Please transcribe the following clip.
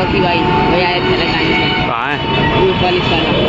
Rocky भाई भैया आए थे लगाने से। कहाँ है? ऊपर वाली साला